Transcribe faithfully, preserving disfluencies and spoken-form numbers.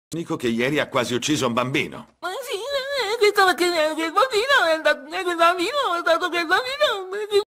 Dico che ieri ha quasi ucciso un bambino. Ma sì, eh, questo perché eh, quel bambino è stato, eh, quel bambino è stato quel bambino.